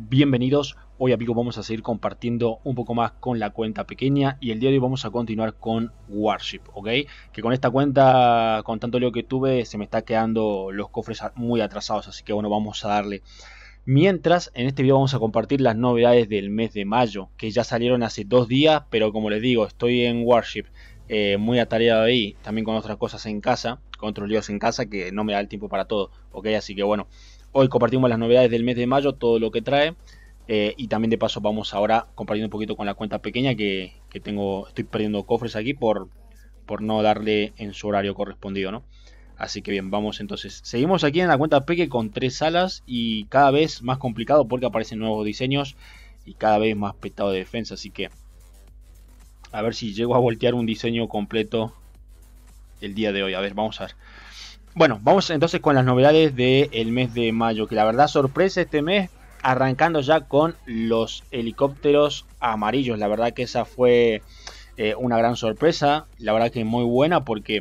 Bienvenidos. Hoy amigos vamos a seguir compartiendo un poco más con la cuenta pequeña y el día de hoy vamos a continuar con Warship, ¿ok? Que con esta cuenta, con tanto lío que tuve, se me está quedando los cofres muy atrasados, así que bueno, vamos a darle. Mientras, en este video vamos a compartir las novedades del mes de mayo, que ya salieron hace 2 días, pero como les digo, estoy en Warship muy atareado ahí, también con otras cosas en casa, con otros líos en casa que no me da el tiempo para todo, ¿ok? Así que bueno, hoy compartimos las novedades del mes de mayo, todo lo que trae. Y también de paso vamos ahora compartiendo un poquito con la cuenta pequeña que estoy perdiendo cofres aquí por no darle en su horario correspondido, ¿no? Así que bien, vamos entonces. Seguimos aquí en la cuenta peque con 3 salas y cada vez más complicado porque aparecen nuevos diseños y cada vez más petado de defensa. Así que a ver si llego a voltear un diseño completo el día de hoy. A ver, vamos a ver. Bueno, vamos entonces con las novedades del mes de mayo, que la verdad sorpresa este mes. Arrancando ya con los helicópteros amarillos. La verdad que esa fue una gran sorpresa. La verdad que muy buena porque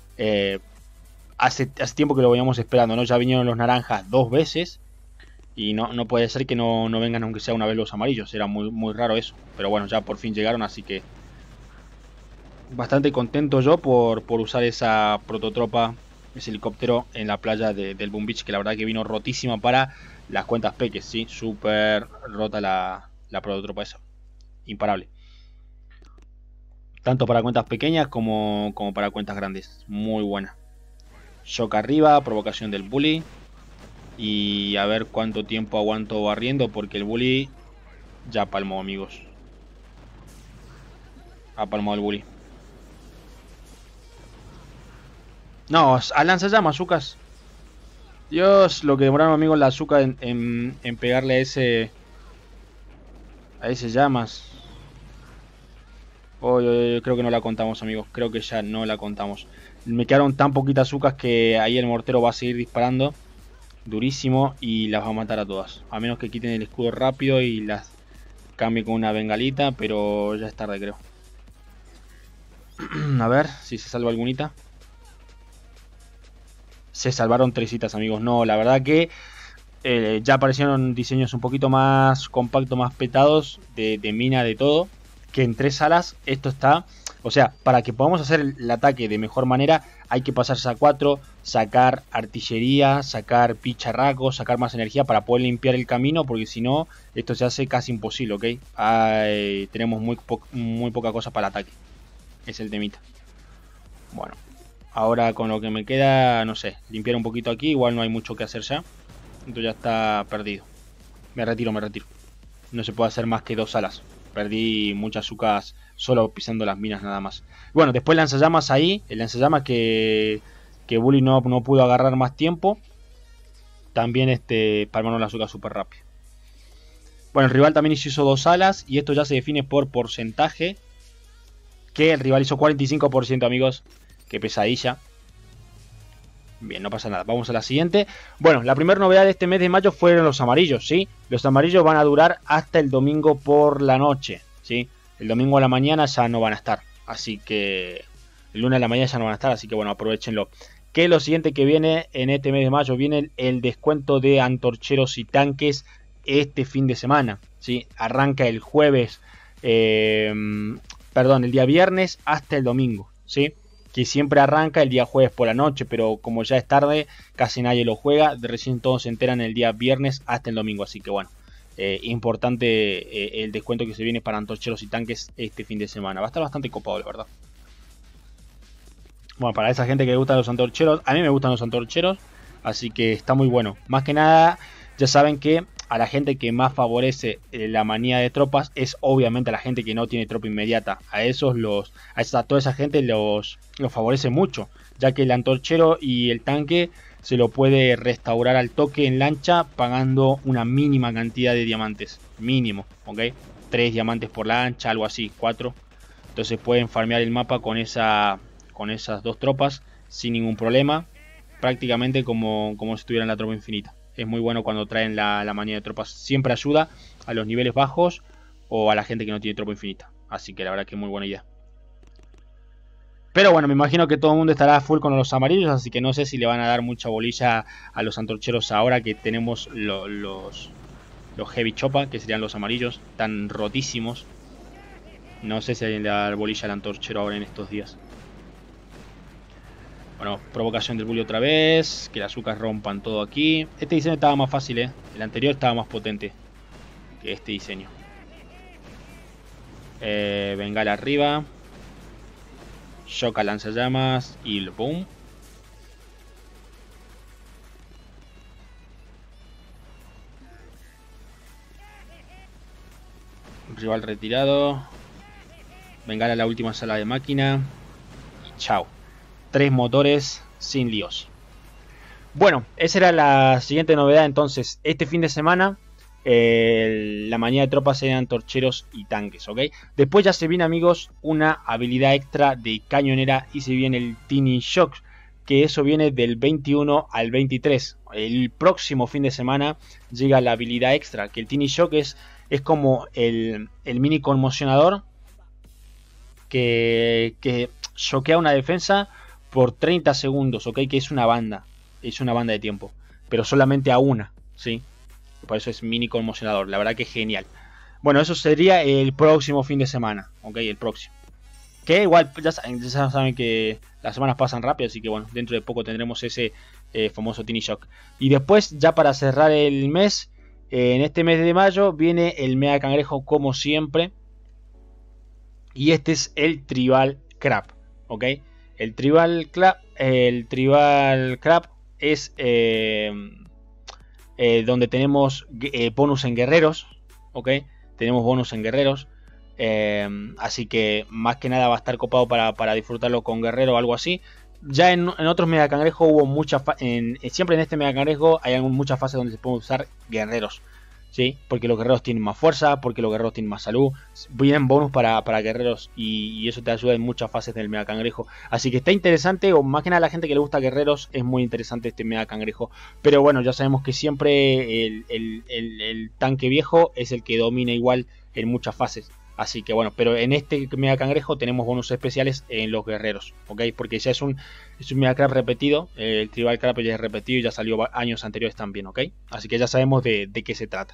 hace tiempo que lo veníamos esperando, ¿no? Ya vinieron los naranjas 2 veces. Y no puede ser que no vengan aunque sea una vez los amarillos. Era muy raro eso. Pero bueno, ya por fin llegaron, así que bastante contento yo por usar esa prototropa, ese helicóptero en la playa del Boom Beach, que la verdad que vino rotísima para las cuentas peques, sí, súper rota la prototropa esa, imparable. Tanto para cuentas pequeñas como para cuentas grandes, muy buena. Shock arriba, provocación del bully. Y a ver cuánto tiempo aguanto barriendo, porque el bully ya palmó, amigos. Ha palmado el bully. No, a lanzallamas, Zucas. Dios, lo que demoraron, amigos, la azúcar en pegarle a ese llamas. Creo que no la contamos, amigos. Creo que ya no la contamos. Me quedaron tan poquitas azúcar que ahí el mortero va a seguir disparando durísimo y las va a matar a todas. A menos que quiten el escudo rápido y las cambie con una bengalita, pero ya es tarde, creo. A ver si se salva algunita. Se salvaron 3 citas, amigos. No, la verdad que ya aparecieron diseños un poquito más compactos, más petados, de mina, de todo. Que en 3 salas esto está... O sea, para que podamos hacer el ataque de mejor manera, hay que pasarse a 4, sacar artillería, sacar picharracos, sacar más energía para poder limpiar el camino, porque si no, esto se hace casi imposible, ¿ok? Tenemos muy poca cosa para el ataque. Es el temita. Bueno, ahora con lo que me queda, no sé, limpiar un poquito aquí, igual no hay mucho que hacer ya. Esto ya está perdido. Me retiro. No se puede hacer más que 2 salas. Perdí muchas azúcar solo pisando las minas nada más. Bueno, después lanzallamas ahí. El lanzallamas que Bully no pudo agarrar más tiempo. También palmaron la azúcar súper rápido. Bueno, el rival también hizo 2 salas. Y esto ya se define por porcentaje. Que el rival hizo 45%, amigos. Qué pesadilla. Bien, no pasa nada. Vamos a la siguiente. Bueno, la primera novedad de este mes de mayo fueron los amarillos, ¿sí? Los amarillos van a durar hasta el domingo por la noche, ¿sí? El domingo a la mañana ya no van a estar. Así que... El lunes a la mañana ya no van a estar, así que bueno, aprovechenlo. Que lo siguiente que viene en este mes de mayo, viene el descuento de antorcheros y tanques este fin de semana, ¿sí? Arranca el jueves... perdón, el día viernes hasta el domingo, ¿sí? Que siempre arranca el día jueves por la noche, pero como ya es tarde, casi nadie lo juega. De recién todos se enteran el día viernes hasta el domingo, así que bueno, importante el descuento que se viene para antorcheros y tanques este fin de semana. Va a estar bastante copado, la verdad. Bueno, para esa gente que le gustan los antorcheros, a mí me gustan los antorcheros, así que está muy bueno. Más que nada, ya saben que a la gente que más favorece la manía de tropas es obviamente a la gente que no tiene tropa inmediata. A toda esa gente los favorece mucho, ya que el antorchero y el tanque se lo puede restaurar al toque en lancha pagando una mínima cantidad de diamantes. Mínimo, ¿ok? 3 diamantes por lancha, algo así, 4. Entonces pueden farmear el mapa con esas 2 tropas sin ningún problema. Prácticamente como si tuvieran la tropa infinita. Es muy bueno cuando traen la manía de tropas. Siempre ayuda a los niveles bajos o a la gente que no tiene tropa infinita. Así que la verdad que es muy buena idea. Pero bueno, me imagino que todo el mundo estará full con los amarillos. Así que no sé si le van a dar mucha bolilla a los antorcheros ahora que tenemos los los Heavy Chopa, que serían los amarillos, están rotísimos. No sé si hay la bolilla del antorchero ahora en estos días. Bueno, provocación del bully otra vez. Que las azúcar rompan todo aquí. Este diseño estaba más fácil, el anterior estaba más potente que este diseño. Bengala arriba. Shock a lanzallamas. Y el boom. Rival retirado. Bengala a la última sala de máquina. Y chao. 3 motores sin líos. Bueno, esa era la siguiente novedad. Entonces, este fin de semana la mañana de tropas eran antorcheros y tanques, ¿ok? Después ya se viene, amigos, una habilidad extra de cañonera y se viene el Tiny Shock, que eso viene del 21 al 23. El próximo fin de semana llega la habilidad extra, que el Tiny Shock es como el mini conmocionador que shockea una defensa por 30 segundos, ¿ok? Que es una banda de tiempo, pero solamente a una, ¿sí? Por eso es mini conmocionador, la verdad que es genial. Bueno, eso sería el próximo fin de semana, ¿ok? El próximo. Que igual, ya saben que las semanas pasan rápido, así que bueno, dentro de poco tendremos ese famoso Tiny Shock. Y después, ya para cerrar el mes, en este mes de mayo, viene el Mega Cangrejo como siempre. Y este es el Tribal Crab, ¿ok? El Tribal Crab es donde tenemos bonus en guerreros, ¿ok? Tenemos bonus en guerreros. Así que más que nada va a estar copado para disfrutarlo con guerrero o algo así. Ya en otros Mega Cangrejo hubo muchas siempre en este Mega Cangrejo hay muchas fases donde se pueden usar guerreros, ¿sí? Porque los guerreros tienen más fuerza, porque los guerreros tienen más salud. Vienen bonus para guerreros y eso te ayuda en muchas fases del Mega Cangrejo. Así que está interesante, o más que nada a la gente que le gusta guerreros, es muy interesante este Mega Cangrejo. Pero bueno, ya sabemos que siempre el tanque viejo es el que domina igual en muchas fases. Así que bueno, pero en este Mega Cangrejo tenemos bonus especiales en los guerreros, ¿ok? Porque ya es un Mega Crab repetido, el Tribal Crab ya es repetido y ya salió años anteriores también, ¿ok? Así que ya sabemos de qué se trata.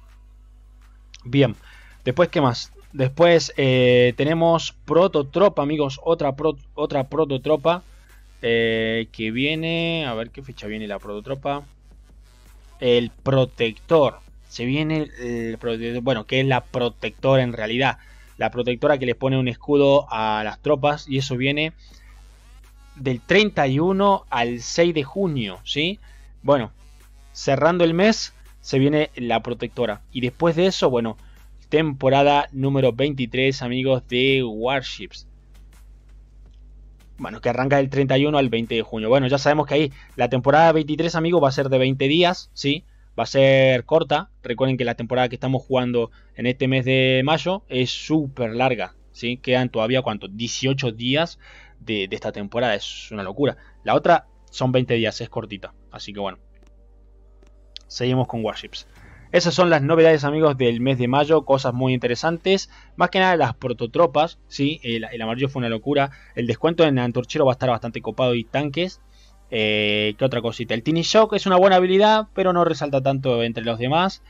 Bien, después, ¿qué más? Después tenemos Prototropa, amigos, otra Prototropa que viene, a ver qué fecha viene la Prototropa. El Protector. Se viene bueno, que es la protectora en realidad. La protectora que le pone un escudo a las tropas. Y eso viene del 31 al 6 de junio, ¿sí? Bueno, cerrando el mes se viene la protectora. Y después de eso, bueno, temporada número 23, amigos, de Warships. Bueno, que arranca del 31 al 20 de junio. Bueno, ya sabemos que ahí la temporada 23, amigos, va a ser de 20 días, ¿sí? Va a ser corta. Recuerden que la temporada que estamos jugando en este mes de mayo es súper larga, ¿sí? Quedan todavía, ¿cuánto? 18 días de esta temporada. Es una locura. La otra son 20 días, es cortita. Así que bueno. Seguimos con Warships. Esas son las novedades, amigos, del mes de mayo. Cosas muy interesantes. Más que nada las prototropas, ¿sí? El amarillo fue una locura. El descuento en antorchero va a estar bastante copado y tanques. ¿Qué otra cosita? El Tiny Shock es una buena habilidad, pero no resalta tanto entre los demás.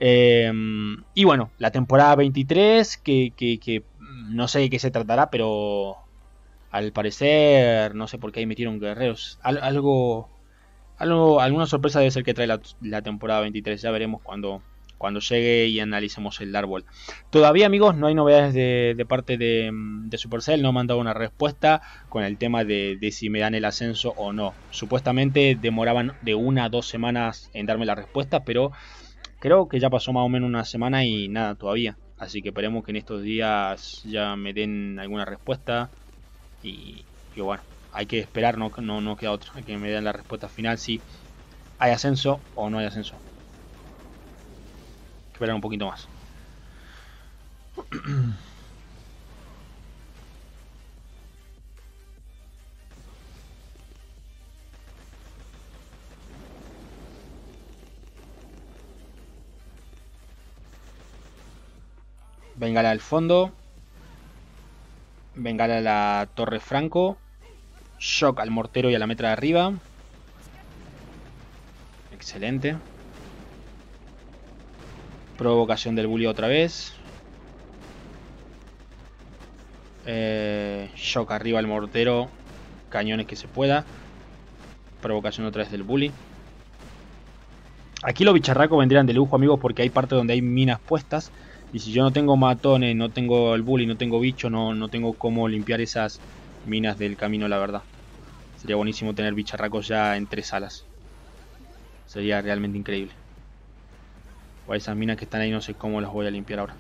Y bueno, la temporada 23, que no sé de qué se tratará, pero al parecer, no sé por qué ahí metieron guerreros. Alguna sorpresa debe ser que trae la temporada 23. Ya veremos cuando llegue y analicemos el árbol. Todavía, amigos, no hay novedades de parte de Supercell. No me han dado una respuesta con el tema de si me dan el ascenso o no. Supuestamente demoraban de 1 a 2 semanas en darme la respuesta, pero creo que ya pasó más o menos una semana y nada todavía. Así que esperemos que en estos días ya me den alguna respuesta. Y bueno, hay que esperar, no queda otra. Hay que me den la respuesta final si hay ascenso o no hay ascenso. Hay que esperar un poquito más. Bengala al fondo. Bengala a la torre Franco. Shock al mortero y a la metra de arriba. Excelente. Provocación del bully otra vez. Shock arriba al mortero. Cañones que se pueda. Provocación otra vez del bully. Aquí los bicharracos vendrían de lujo, amigos, porque hay partes donde hay minas puestas. Y si yo no tengo matones, no tengo el bully, no tengo bicho, no tengo cómo limpiar esas minas del camino, la verdad. Sería buenísimo tener bicharracos ya en 3 salas. Sería realmente increíble. O esas minas que están ahí no sé cómo las voy a limpiar ahora.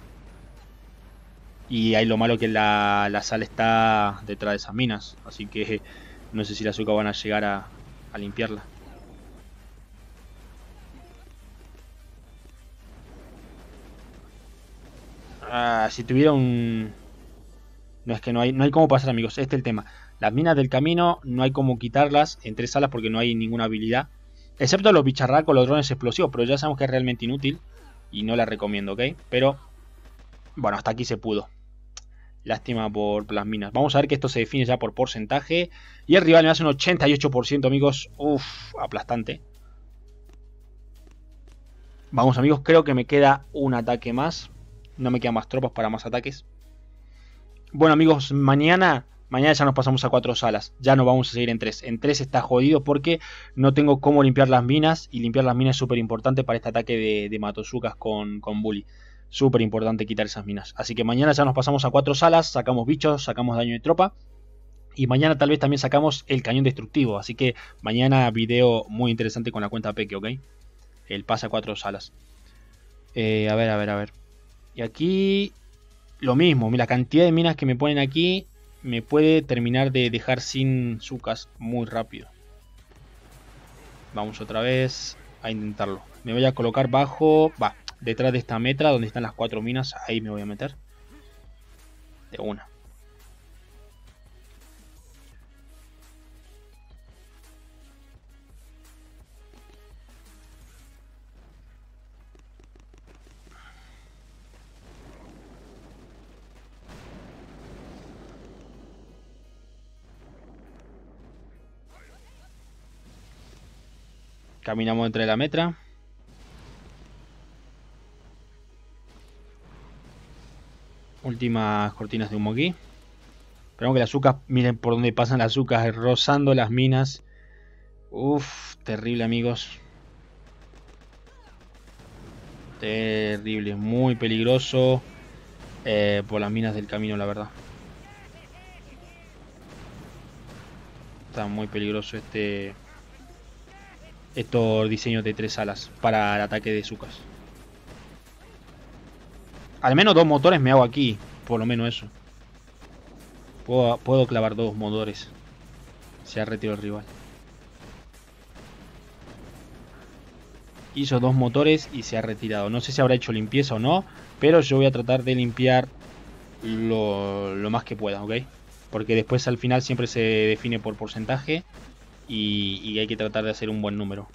Y hay lo malo que la sala está detrás de esas minas. Así que no sé si las azúcar van a llegar a limpiarla. Si tuviera un... No, es que no hay cómo pasar, amigos. Este es el tema. Las minas del camino no hay cómo quitarlas en 3 salas porque no hay ninguna habilidad. Excepto los bicharracos, los drones explosivos. Pero ya sabemos que es realmente inútil. Y no la recomiendo, ¿ok? Pero, bueno, hasta aquí se pudo. Lástima por las minas. Vamos a ver que esto se define ya por porcentaje. Y el rival me hace un 88%, amigos. Uff, aplastante. Vamos, amigos, creo que me queda un ataque más. No me quedan más tropas para más ataques. Bueno, amigos, mañana ya nos pasamos a 4 salas. Ya no vamos a seguir en 3. En 3 está jodido porque no tengo cómo limpiar las minas. Y limpiar las minas es súper importante para este ataque de Matosukas con bully. Súper importante quitar esas minas. Así que mañana ya nos pasamos a 4 salas. Sacamos bichos, sacamos daño de tropa. Y mañana tal vez también sacamos el cañón destructivo. Así que mañana video muy interesante con la cuenta Peque, ¿ok? El pase a 4 salas. A ver. Y aquí lo mismo. La cantidad de minas que me ponen aquí me puede terminar de dejar sin sucas muy rápido. Vamos otra vez a intentarlo. Me voy a colocar detrás de esta metra donde están las 4 minas. Ahí me voy a meter. De una. Caminamos entre la metra. Últimas cortinas de humo aquí. Esperamos que las azúcar, miren por dónde pasan las azúcar, rozando las minas. Uff, terrible, amigos. Terrible, muy peligroso. Por las minas del camino, la verdad. Está muy peligroso estos diseños de 3 alas para el ataque de Zukas. Al menos 2 motores me hago aquí, por lo menos eso. Puedo clavar 2 motores. Se ha retirado el rival. Hizo 2 motores y se ha retirado. No sé si habrá hecho limpieza o no, pero yo voy a tratar de limpiar lo más que pueda, ¿ok? Porque después al final siempre se define por porcentaje. Y hay que tratar de hacer un buen número.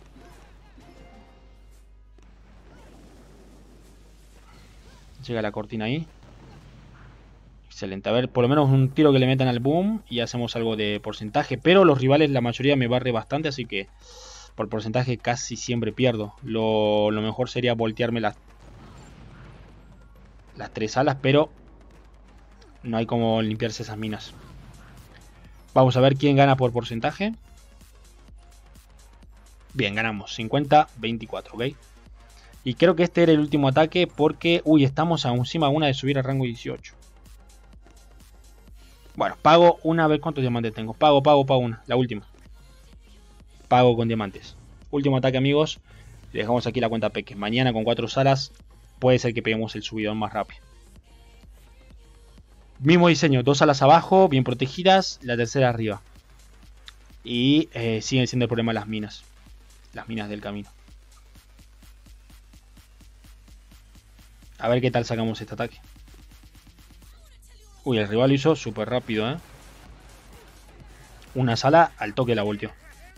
Llega la cortina ahí. Excelente. A ver, por lo menos un tiro que le metan al boom. Y hacemos algo de porcentaje. Pero los rivales, la mayoría me barre bastante. Así que por porcentaje casi siempre pierdo. Lo mejor sería voltearme las 3 alas. Pero no hay como limpiarse esas minas. Vamos a ver quién gana por porcentaje. Bien, ganamos 50-24, ¿ok? Y creo que este era el último ataque porque... Uy, estamos encima una de subir a rango 18. Bueno, pago una. A ver cuántos diamantes tengo. Pago una. La última. Pago con diamantes. Último ataque, amigos. Le dejamos aquí la cuenta Peque. Mañana con 4 salas puede ser que peguemos el subidón más rápido. Mismo diseño. 2 salas abajo, bien protegidas. La tercera arriba. Y siguen siendo el problema las minas. Las minas del camino. A ver qué tal sacamos este ataque. Uy, el rival lo hizo súper rápido, ¿eh? Una sala al toque la volteó.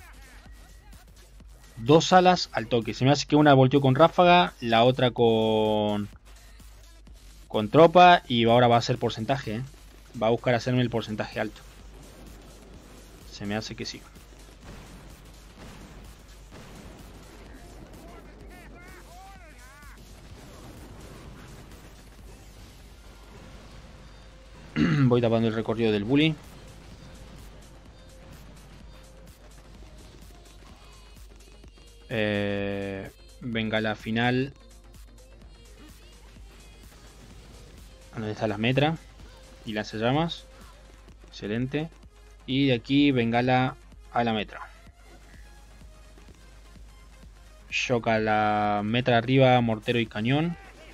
2 salas al toque. Se me hace que una volteó con ráfaga, la otra con tropa. Y ahora va a hacer porcentaje, ¿eh? Va a buscar hacerme el porcentaje alto. Se me hace que sí. Voy tapando el recorrido del bully. Venga la final. ¿Dónde están las metras? Y las llamas. Excelente. Y de aquí bengala a la metra. Shock a la metra arriba, mortero y cañón.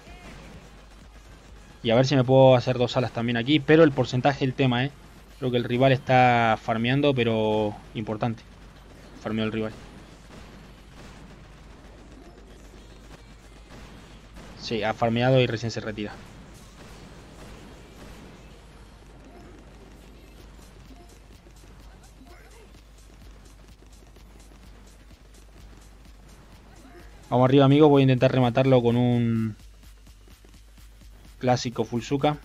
Y a ver si me puedo hacer 2 alas también aquí. Pero el porcentaje es el tema, Creo que el rival está farmeando, pero importante. Farmeó el rival. Sí, ha farmeado y recién se retira. Vamos arriba, amigos. Voy a intentar rematarlo con un clásico Fullsuka.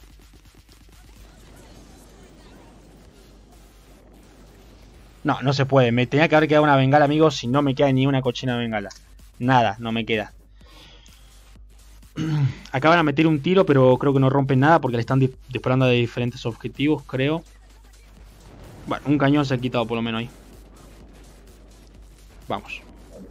No, no se puede. Me tenía que haber quedado una bengala, amigos. Si no me queda ni una cochina bengala. Nada, no me queda. Acaban a meter un tiro, pero creo que no rompen nada porque le están disparando de diferentes objetivos, creo. Bueno, un cañón se ha quitado por lo menos ahí. Vamos.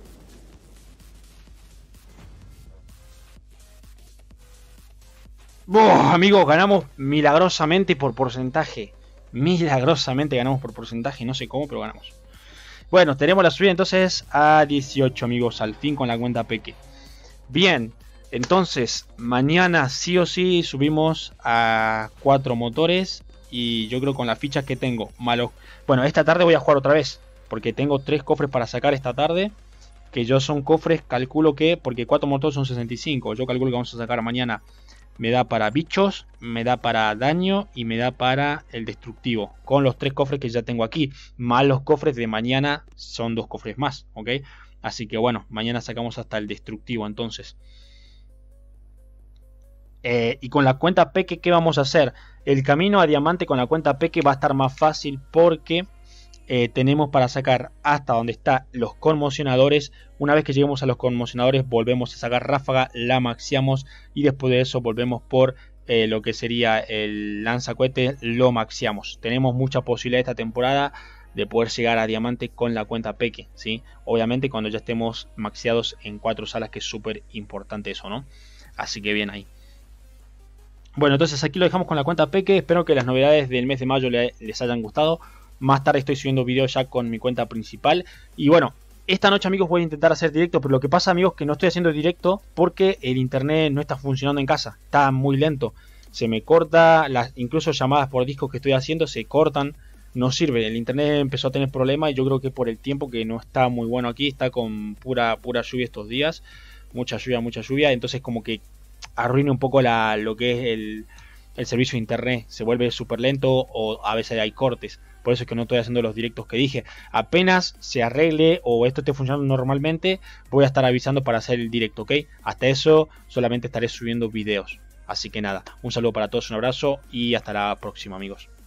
Amigos, ganamos milagrosamente por porcentaje. Milagrosamente ganamos por porcentaje. No sé cómo, pero ganamos. Bueno, tenemos la subida entonces a 18, amigos. Al fin con la cuenta Peque. Bien, entonces mañana sí o sí subimos a 4 motores. Y yo creo con las fichas que tengo. Bueno, esta tarde voy a jugar otra vez. Porque tengo 3 cofres para sacar esta tarde. Que yo son cofres, calculo que... Porque 4 motores son 65. Yo calculo que vamos a sacar mañana... Me da para bichos, me da para daño y me da para el destructivo. Con los 3 cofres que ya tengo aquí. Más los cofres de mañana son 2 cofres más. ¿Ok? Así que bueno, mañana sacamos hasta el destructivo entonces. Y con la cuenta Peque, ¿qué vamos a hacer? El camino a diamante con la cuenta Peque va a estar más fácil porque... tenemos para sacar hasta donde están los conmocionadores. Una vez que lleguemos a los conmocionadores volvemos a sacar ráfaga, la maxiamos y después de eso volvemos por lo que sería el lanzacohetes, lo maxiamos. Tenemos mucha posibilidad esta temporada de poder llegar a diamante con la cuenta Peque, ¿sí? Obviamente cuando ya estemos maxiados en 4 salas, que es súper importante eso, ¿no? Así que bien ahí. Bueno, entonces aquí lo dejamos con la cuenta Peque. Espero que las novedades del mes de mayo les hayan gustado. Más tarde estoy subiendo videos ya con mi cuenta principal. Y bueno, esta noche, amigos, voy a intentar hacer directo. Pero lo que pasa, amigos, que no estoy haciendo directo porque el internet no está funcionando en casa. Está muy lento. Se me corta, incluso llamadas por discos que estoy haciendo se cortan. No sirve, el internet empezó a tener problemas. Y yo creo que por el tiempo que no está muy bueno aquí. Está con pura lluvia estos días. Mucha lluvia. Entonces como que arruina un poco lo que es el servicio de internet. Se vuelve súper lento o a veces hay cortes. Por eso es que no estoy haciendo los directos que dije. Apenas se arregle o esto esté funcionando normalmente, voy a estar avisando para hacer el directo, ¿ok? Hasta eso solamente estaré subiendo videos. Así que nada, un saludo para todos, un abrazo y hasta la próxima, amigos.